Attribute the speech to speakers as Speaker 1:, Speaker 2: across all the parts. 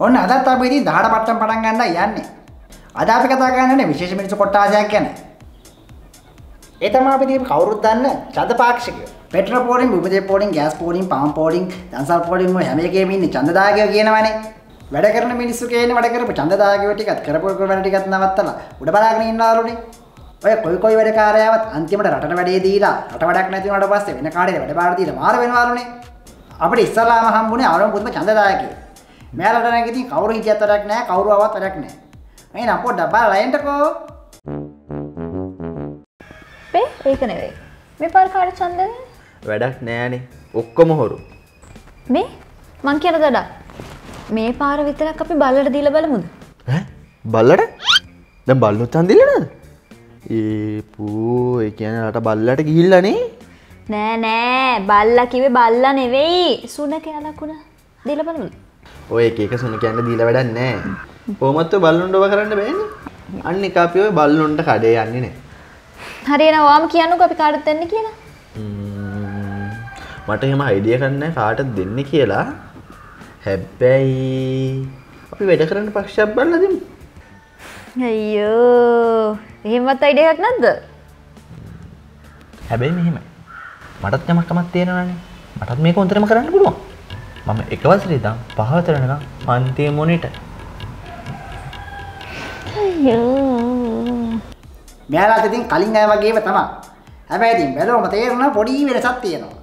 Speaker 1: ඔන්න අදත් අපි ඉතින් 18 පට්ටම් පටන් ගන්නයි යන්නේ. අද අපි කතා කරන්නේ විශේෂ මිනිස්සු කොට්ටාසයක් ගැන. ඒ තමයි අපි ඉතින් කවුරුත් දන්න ඡන්ද පාක්ෂිකයෝ. පෙට්‍රල් පෝලිං, විදුලි පෝලිං, ගෑස් පෝලිං, පාම් පෝලිං, දන්සල් පෝලිං ඔය හැම එකේම ඉන්නේ ඡන්දදායකයෝ කියනවනේ. වැඩ කරන මිනිස්සු කියන්නේ වැඩ කරපු ඡන්දදායකයෝ ටිකත් කරපු වැඩ ටිකත් නවත්තලා උඩ බලාගෙන ඉන්නවලුනේ. ඔය කොයි වැඩකාරයාවත් අන්තිමට රටට වැඩේ දීලා රට වැඩක් නැති වුණාට පස්සේ වෙන කාටද වැඩ බාර දීලා මාර වෙනවලුනේ. අපිට ඉස්සලාම හම්බුනේ ආරම පුදුම ඡන්දදායකයෝ. මෙයාලට නම් ඉතින් කවුරු හිටියත් වැඩක් නැහැ, කවුරු ආවත් වැඩක් නැහැ. එහෙනම් පොඩ්ඩක් බලලා එන්නකෝ.
Speaker 2: ඒක නෙවෙයි. මේ පාර කාට ඡන්දද?
Speaker 3: වැඩක් නෑනේ. ඔක්කොම හොරු.
Speaker 2: මේ මං කියන දඩ. මේ පාර විතරක් අපි බල්ලට දීලා බලමුද?
Speaker 3: ඈ? බල්ලට? දැන් බල්ලෝ ඡන්ද දීලා නේද? ඒ කියන්නේ රට බල්ලට ගිහිල්ලා නේ?
Speaker 2: නෑ බල්ලා කිව්වේ බල්ලා නෙවෙයි. සුනකයා ලකුණ. දීලා බලමුද?
Speaker 3: ඔය එක සුනකයන්ට දීලා වැඩක් නෑ. කොහොමද බල්ලොන්ට ඔබ කරන්න බෑනේ. අන්න එක අපි ඔය බල්ලොන්ට කඩේ යන්නේ නෑ.
Speaker 2: හරියනවා ඔයාම කියන්නකෝ අපි කාටද දෙන්නේ කියලා.
Speaker 3: මට එහෙම අයිඩියා ගන්න නැහැ කාටද දෙන්නේ කියලා. හැබැයි අපි වැඩ කරන්න පක්ෂයක් බලලා දෙමු.
Speaker 2: අයියෝ එහෙමත් අයිඩියා එකක් නැද්ද?
Speaker 3: හැබැයි මෙහෙමයි. මටත් යමක්කමක් තියෙනවනේ. මටත් මේක හොඳටම කරන්න පුළුවන්. මම එක වසරේ ඉඳන් 5 වසර වෙනකම් පන්තියේ මොනිටර්.
Speaker 2: අයියෝ
Speaker 1: මෙයාලට ඉතින් කලින් අය වගේම තමයි. හැබැයි ඉතින් බැලුවම තේරෙනවා පොඩි වෙනසක් තියෙනවා.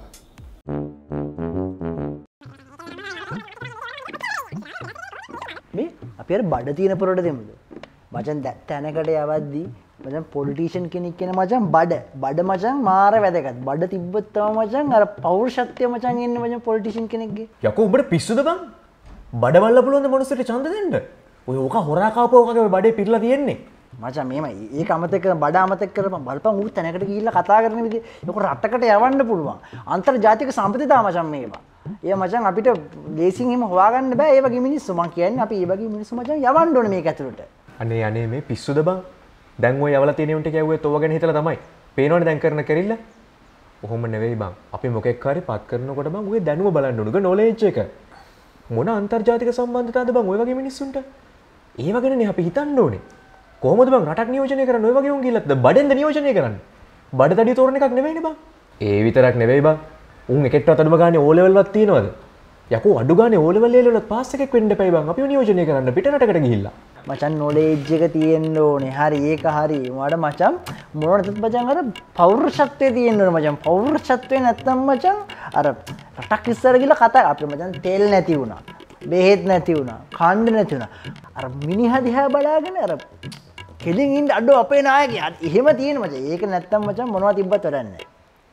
Speaker 4: මේ අපි අර බඩ තියෙන පොරට දෙමුද? මචං තැනකට යවද්දී මචං පොලිටිෂියන් කෙනෙක් කියන මචං බඩ මචං මාර වැදගත්. බඩ තිබ්බොත් තමයි මචං අර පෞරුෂත්වය මචං එන්නේ මචං පොලිටිෂියන් කෙනෙක්ගේ.
Speaker 5: යකෝ උඹට පිස්සුද බං? බඩ බලලා පුළුවන්ද මොනසෙට ඡන්ද දෙන්න? ඔය ඕක හොරා කාපුවා වගේ බඩේ පිරලා තියෙන්නේ.
Speaker 4: මචං මෙහෙමයි. ඒක අමතක බඩ අමතක කරපන්. බලපන් ඌ තැනකට ගිහිල්ලා කතා කරන විදිහ. ඒක රටකට යවන්න පුළුවන්. අන්තර්ජාතික සම්පතිතා මචං මේවා. ඒ මචං අපිට ලේසියෙන් එහෙම හොයාගන්න බෑ. ඒ වගේ මිනිස්සු මං කියන්නේ අපි ඒ වගේ මිනිස්සු මචං යවන්න ඕනේ මේක ඇතුළට.
Speaker 5: අනේ මේ පිස්සුද බං? දැන් ඔය යවලා තියෙන උන්ට කියුවෙත් ඔව ගැන හිතලා තමයි. පේනවනේ දැන් කරන කෙරිල්ල. ඔහොම නෙවෙයි බං. අපි මොකෙක් හරි පත් කරනකොට බං ඔය දැනුම බලන්න ඕනේ. නොලෙජ් එක. මොන අන්තර්ජාතික සම්බන්ධතාවද බං ඔය වගේ මිනිස්සුන්ට? ඒව ගැනනේ අපි හිතන්න ඕනේ. කොහොමද බං රටක් නියෝජනය කරන්නේ ඔය වගේ උන් ගිල්ලත් බඩෙන්ද නියෝජනය කරන්නේ? බඩතඩිය තෝරන එකක් නෙවෙයිනේ බං. ඒ විතරක් නෙවෙයි බං. උන් එකෙක්ටවත් අඩුම ගානේ ඕ ලෙවල් වත් තියනවද? යකෝ අඩු ගානේ ඕ ලෙවල් වලත් පාස් එකක් වෙන්න එපයි බං. අපිව නියෝජනය කරන්න පිට රටකට ගිහිල්ලා.
Speaker 4: මචං නොලෙජ් එක තියෙන්න ඕනේ. හරි ඒක හරි. උඹට මචං මොනවද මචං අර පෞරුෂත්වයේ තියෙන්න ඕනේ මචං. පෞරුෂත්වේ නැත්තම් මචං අර රටක් ඉස්සර ගිහලා කතා අපිට මචං තෙල් නැති වුණා. බෙහෙත් නැති වුණා. කණ්ඩ නැති වුණා. අර මිනිහා දිහා බලාගෙන අර කෙලින් ඉන්න අඩෝ අපේ නායකයා. එහෙම තියෙන මචං. ඒක නැත්තම් මචං මොනවද තිබ්බත් වැඩක් නැහැ.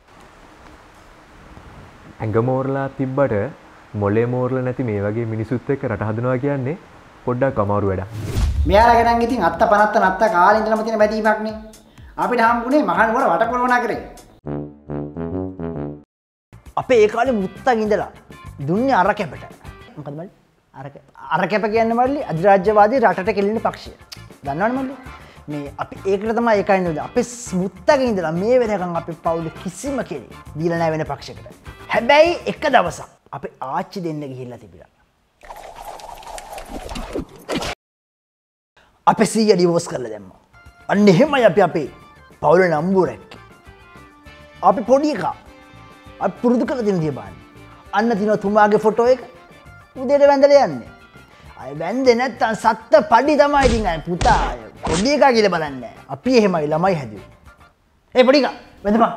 Speaker 5: ඇඟ මෝරලා තිබ්බට මොලේ මෝරලා නැති මේ වගේ මිනිසුත් එක්ක රට හදනවා කියන්නේ පොඩ්ඩක් අමාරු වැඩක්.
Speaker 1: මෙයාලගේ නම් ඉතින් අත්ත පනත්ත නත්ත කාලේ ඉඳලම තියෙන බැදීමක් නේ. අපිට හම්බුනේ මහනුවර වටපොළොව නගරේ.
Speaker 4: අපේ ඒ කාලේ මුත්තන් ඉඳලා දුන්නේ අර කැපට. මොකද මල්ලි? අර කැප කියන්නේ මල්ලි අධිරාජ්‍යවාදී රටට කෙලින පක්ෂය. දන්නවනේ මල්ලි? මේ අපි ඒකට තමයි ඒකයි නේද? අපේ මුත්තගේ ඉඳලා මේ වෙනකන් අපේ පවුලේ කිසිම කෙනෙක් දීලා නැහැ වෙන පක්ෂයකට. හැබැයි එක දවසක් අපේ ආච්චි දෙන්න ගිහිල්ලා තිබිලා. අපේ සීයා ඩිවෝස් කරලා දැම්මා. අන්න එහෙමයි අපි අපේ පවුලේ නම්බුව රැක්කේ. අපි පොඩි එකා. අපි පුරුදු කරලා දෙන දේ බලන්න. අන්න තිනවා තුමාගේ ෆොටෝ එක. උදේට වැඳලා යන්නේ. අය වැඳේ නැත්තම් සත්ත පඩි තමයි ඉතින් අය පුතා පොඩි එකා කියලා බලන්නේ. අපි එහෙමයි ළමයි හැදුවේ. ඒ පොඩි එකා වැඳපන්.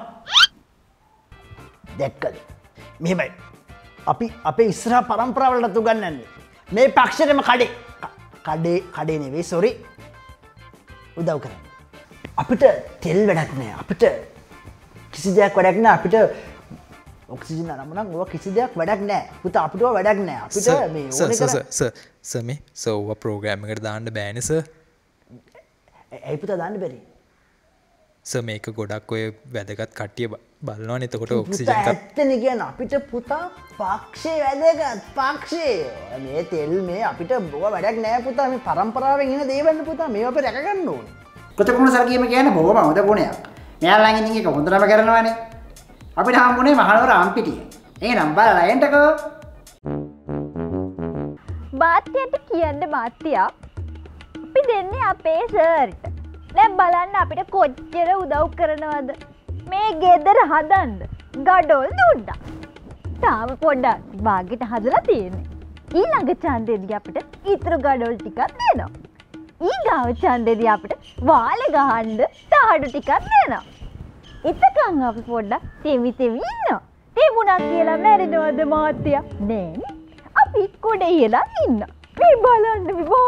Speaker 4: දැක්කද? මෙහෙමයි. අපි අපේ ඉස්සරහා පරම්පරාවලට උගන්වන්නේ. මේ පක්ෂෙටම කඩේ නෙවෙයි සෝරි. උදව් කරන්න. අපිට තෙල් වැඩක් නෑ. අපිට කිසි දෙයක් වැඩක් නෑ. අපිට ඔක්සිජන් අරමුණක් ඕවා කිසි දෙයක් වැඩක් නෑ. පුතා අපිට ඕවා වැඩක් නෑ. අපිට මේ ඕනේ
Speaker 6: සර් මේ සෝවා ප්‍රෝග්‍රෑම් එකට දාන්න බෑනේ සර්.
Speaker 4: ඇයි පුතා දාන්න බැරි?
Speaker 6: සර් මේක ගොඩක් ඔය වැදගත් කට්ටිය බලනවනේ එතකොට ඔක්සිජන්
Speaker 4: පුතා ඇත්තනේ කියන අපිට පුතා පක්ෂේ වැදගත් පක්ෂේ. මේ තෙල් මේ අපිට ඕවා වැඩක් නෑ පුතා. මේ පරම්පරාවෙන් එන දේවල් පුතා මේවා අපි රැක ගන්න ඕනේ.
Speaker 1: කොතකොණ සර් කියම කියන්නේ බොහොම හොඳ ගුණයක්. මෙයාලා ළඟ ඉතින් ඒක හොඳටම කරනවානේ. අපිට හම්බුනේ මහනුවර අම්පිටිය. එහෙනම් බලලා එන්නකෝ.
Speaker 2: මාත්‍යයට කියන්න මාත්‍යා අපි දෙන්නේ අපේ සර්ට. දැන් බලන්න අපිට කොච්චර උදව් කරනවද මේ ගෙදර හදන්න. ගඩොල් දුන්නා. තාම පොඩ්ඩක් භාගෙට හදලා තියෙන්නේ. ඊළඟ ඡන්දෙදී අපිට ඊතර ගඩොල් ටිකක් දෙනවා. ඊගාව ඡන්දෙදී අපිට වාලේ ගහන්න තාඩු ටිකක් දෙනවා. එතකන් අපි පොඩ්ඩක් තෙමි ඉන්නවා. තෙමුණා කියලා මැරෙනවද මාත්‍යා? නෑනේ. අපි කුඩේ ඉලා ඉන්න. මේ බලන්න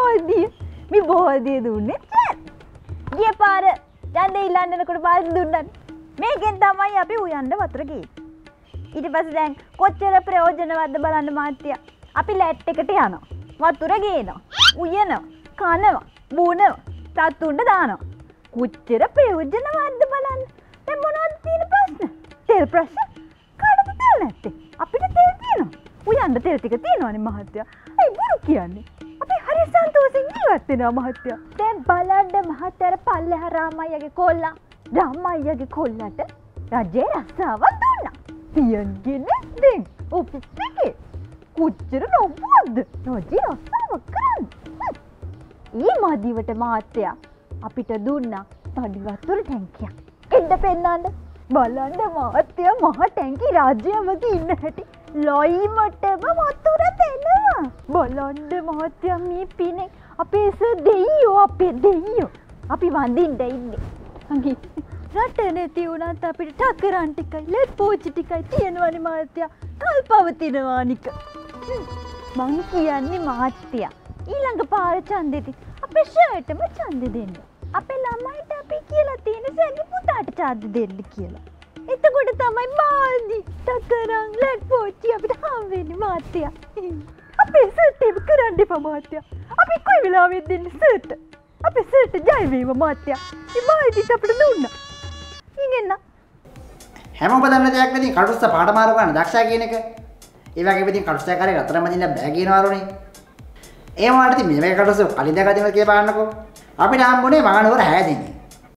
Speaker 2: මේ බෝධිය දුන්නේ චැත්. ගිය පාර ඡන්දේ ඉල්ලන්නකොට පාර දුන්නා. මේකෙන් තමයි අපි උයන්න වතුර ගියේ. ඊට පස්සේ දැන් කොච්චර ප්‍රයෝජනවත්ද බලන්න මාත්‍යා. අපි ලැට් එකට යනවා. වතුර ගේනවා. උයනවා. කනවා. බොනවා. සතුන්ට දානවා. කොච්චර ප්‍රයෝජනවත්ද බලන්න. දැන් මොනවද තියෙන ප්‍රශ්න? තෙල් ප්‍රශ්න. කාටද තෙල් නැත්තේ? අපිට තෙල් තියෙනවා. උයන්න තෙල් ටික තියෙනවනේ මහත්තයා. අයි බොරු කියන්නේ. අපි හරි සන්තෝෂෙන් ජීවත් වෙනවා මහත්තයා. දැන් බලන්න මහත්තයාට පල්ලෙහා රාමයියාගේ කොල්ලා රාමයියාගේ කොල්ලට රජේ රස්සාවක් දුන්නා. පියන්ගෙන දැන් ඔෆිස් එකේ කොච්චර නොබුවද්ද රජේ රස්සාවක් කරන්න. ඊ මදිවට මහත්තයා අපිට දුන්නා තඩි වතුර ටැංකියක්. එන්න පෙන්නන්න. බලන්න මහත්තයා මහ ටැංකි රාජ්‍යවක ඉන්න හැටි ලොයිමටම වතුර දෙනවා. බලන්න මහත්තයා මේ පිනේ අපේ දෙයියෝ අපි වඳින්න ඉන්නේ. අංගි රට නැති වුණත් අපිට ටකරන් ටිකයි ලෙත් පෝච්චි ටිකයි තියෙනවනේ මහත්තයා. කල්පවතිනවා නික. මං කියන්නේ මහත්තයා ඊළඟ පාර ඡන්දෙදි අපේ ෂර්ට්ම ඡන්දෙ දෙන්න. අපේ ළමයිට අපි කියලා තියෙන සැඟි පුතාට ඡන්දෙ දෙන්න කියලා. එතකොට තමයි බාල්දි ටකරන් ලෙත් පෝච්චි අපිට හම් වෙන්නේ මහත්තයා. අපේ සර්ට් එක කරන්න එපා මහත්තයා. අපි කොයි වෙලාවෙද දෙන්නේ සර්ට්? අපේ සර්ට් ජය වේවා මහත්තයා. මේ බාල්දිත් අපිට දුන්නා. ඉගෙනන්න.
Speaker 1: හැමෝම දන්න දෙයක් නෙදී කටුස්ස පාඩමාරු ගන්න දක්ෂයා කියන එක. ඒ වගේ ඉතින් කටුස්සකාරී රතරන් මදින්න බෑ කියනවාරුනේ. ඒ වුණාට ඉතින් මේ වගේ කටුස්ස කලින් දැකගදීම කියලා බලන්නකෝ. අපිට හම්බුනේ මහනුවර හැදෙන්නේ.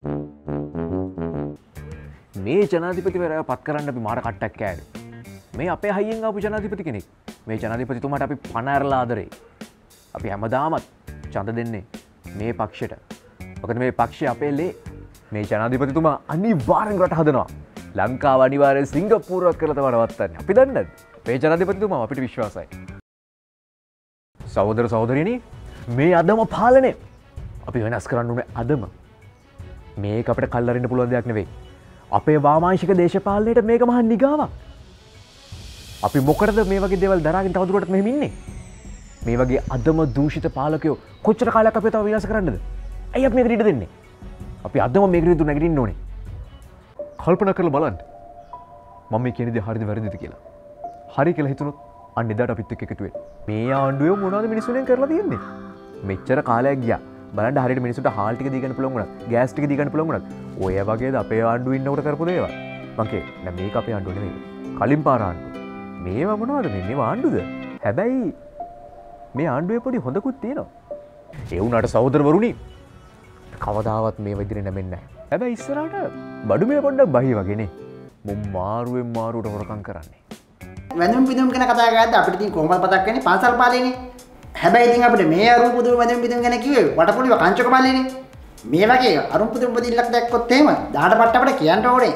Speaker 5: මේ ජනාධිපතිවරයා පත් කරන්න අපි මාර කට්ටක් කෑවේ. මේ අපේ හයියෙන් ආපු ජනාධිපති කෙනෙක්. මේ ජනාධිපතිතුමාට අපි පණ ඇරලා ආදරේ. අපි හැමදාමත් ඡන්ද දෙන්නේ මේ පක්ෂයට. මොකද මේ පක්ෂය අපේ ලේ. මේ ජනාධිපතිතුමා අනිවාර්යෙන් රට හදනවා. ලංකාව අනිවාර්යෙන් සිංගප්පූරුවක් කරලා තමයි නවත්තන්නේ. අපි දන්නද? මේ ජනාධිපතිතුමා අපිට විශ්වාසයි. සහෝදර සහෝදරියනි මේ අදම පාලනය අපි වෙනස් කරන්න ඕනේ අදම. මේක අපිට කල්ලරින්න පුළුවන් දෙයක් නෙවෙයි. අපේ වාමාංශික දේශපාලනයට මේක මහා නිගාවක්. අපි මොකටද මේ වගේ දේවල් දරාගෙන තවදුරටත් මෙහෙම ඉන්නේ? මේ වගේ අදම දූෂිත පාලකයෝ කොච්චර කාලයක් අපේ තව විනාශ කරන්නද? ඇයි අපි මේකට ඉඩ දෙන්නේ? අපි අදම මේකට විරුද්ධව නැගිටින්න ඕනේ. කල්පනා කරලා බලන්න. මම මේ කියන දේ හරිද වැරදිද කියලා. හරි කියලා හිතුනොත් අන්න එදාට අපිත් එක්ක එකතු වෙන්න. මේ ආණ්ඩුවේ මොනවද මිනිස්සුන්ගෙන් කරලා තියෙන්නේ? මෙච්චර කාලයක් ගියා. බලන්න හරියට මිනිස්සුන්ට හාල් ටික දී ගන්න පුළුවන් වුණා. ගෑස් ටික දී ගන්න පුළුවන් වුණා. ඔය වගේද අපේ ආණ්ඩුවේ ඉන්නකොට කරපු දේවල්. මං කියේ නෑ මේක අපේ ආණ්ඩුව නෙමෙයි. කලින් පාර ආණ්ඩුව. මේවා මොනවද මේ? මේවා ආණ්ඩුවද? හැබැයි මේ ආණ්ඩුවේ පොඩි හොඳකුත් තියෙනවා. ඒ වුණාට සහෝදරවරුනි කවදාවත් මේ විදිහට නැමෙන්නේ නැහැ. හැබැයි ඉස්සරහට බඩු මිල පොඩ්ඩක් බහි වගේනේ. මුම් මාරුවෙන් මාරුවට හොරකම් කරන්නේ.
Speaker 1: වැඳුම් පිදුම් ගැන කතා කරද්දී අපිට ඉතින් කොහොමද මතක් වෙන්නේ පන්සල් පාලේනේ. හැබැයි ඉතින් අපිට මේ අරුම් පුදුම වැඳුම් පිදුම් ගැන කිව්වේ වටපොලිව කංචක පාලේනේ. මේ වගේ අරුම් පුදුම බදිල්ලක් දැක්කොත් එහෙම දාඩ පට්ට අපිට කියන්න ඕනේ.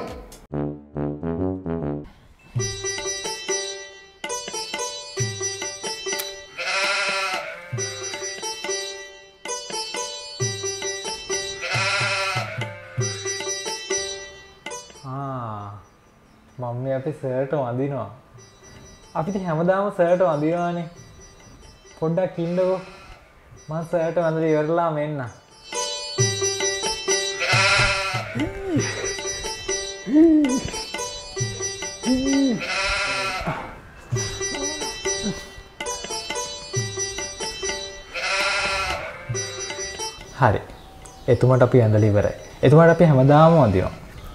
Speaker 6: මම්මේ අපි සර්ට වඳිනවා. අපිට හැමදාම සර්ට වඳිනවානේ. පොඩ්ඩක් ඉන්නකෝ. මං සර්ට වඳලා ඉවරලා මෙන්න. හරි. එතුමාට අපි ඇඳලා ඉවරයි. එතුමාට අපි හැමදාම වඳිනවා.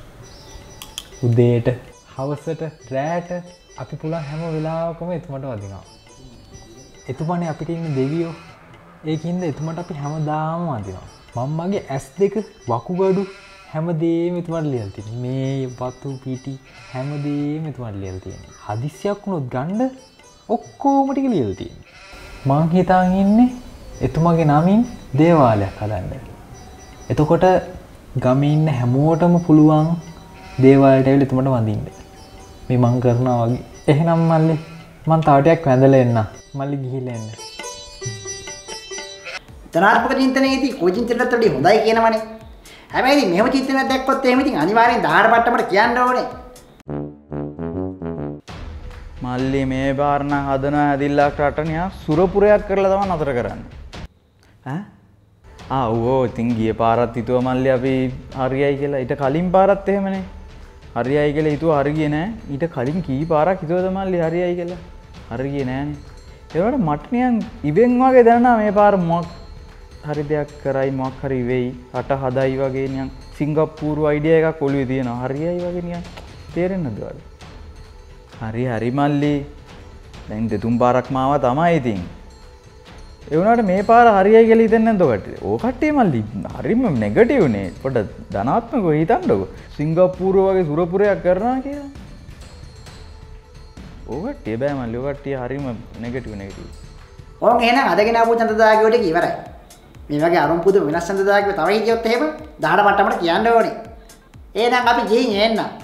Speaker 6: උදේට හවසට රෑට අපි පුළුවන් හැම වෙලාවකම එතුමට වදිනවා. එතුමනේ අපිට ඉන්න දෙවියෝ. ඒකින්ද එතුමට අපි හැමදාම වදිනවා. මම්මගේ S2 වකුගඩු හැමදේම එතුමට ලියලා තියෙනවා. මේ වතු පිටි හැමදේම එතුමට ලියලා තියෙනවා. හදිස්සියක් වුණොත් ගන්න ඔක්කොම ටික ලියලා තියෙනවා. මං හිතාන් ඉන්නේ එතුමගේ නමින් දේවාලයක් හදන්න. එතකොට ගමේ ඉන්න හැමෝටම පුළුවන් දේවාලයට ඇවිල්ලා එතුමට වඳින්න. මේ මං කරනවා වගේ. එහෙනම් මල්ලි මං තව ටිකක් වැඳලා එන්න. මල්ලි ගිහිල්ලා එන්න.
Speaker 1: ධනාත්මක චින්තනයේදී කොයි චින්තනයටත් වඩා හොඳයි කියනවනේ. හැබැයි ඉතින් මෙහෙම චින්තනයක් දැක්කොත් එහෙම ඉතින් අනිවාර්යෙන් 18 පට්ටමට කියන්න ඕනේ.
Speaker 7: මල්ලි මේ පාර නම් හදනවා හැදිල්ලක් රටනියා සුරපුරයක් කරලා තමයි නතර කරන්නේ. ඈ ඔව් ඉතින් ගිය පාරත් හිතුවා මල්ලි අපි හරියයි කියලා. ඊට කලින් පාරත් එහෙමනේ. හරියයි කියලා හිතුවා හරි ගියේ නෑ. ඊට කලින් කී පාරක් හිතුවද මල්ලි හරියයි කියලා. හරි ගියේ නෑනේ. ඒ වුණාට මට නිකන් ඉවෙන් වගේ දැනුණා මේ පාර මොකක් හරි දෙයක් කරයි මොකක් හරි වෙයි. රට හදයි වගේ නිකන් සිංගප්පූරු අයිඩියා එකක් ඔළුවේ තියෙනවා. හරියයි වගේ නිකන් තේරෙන්නද වල. හරි මල්ලි. දැන් දෙතුන් පාරක් මාව තමයි ඉතින්. ඒ වුණාට මේ පාර හරියයි කියලා හිතන්නේ නැද්ද ඔකට? ඕ කට්ටිය මල්ලි හරිම නෙගටිව් නේ. පොඩ ධනාත්මකව හිතන්නකෝ. සිංගප්පූරු වගේ සුරපුරයක් කරනවා කියලා. ඕ කට්ටිය බෑ මල්ලි. ඕ කට්ටිය හරිම නෙගටිව්.
Speaker 1: ඕන් එහෙනම් අදගෙන ආපු චන්දදාගේ ටික ඉවරයි. මේ වගේ අරුම් පුදු වෙනස් චන්දදාගේ තව හිටියොත් එහෙම 18 පට්ටමට කියන්න ඕනේ. එහෙනම් අපි ගිහින් එන්න.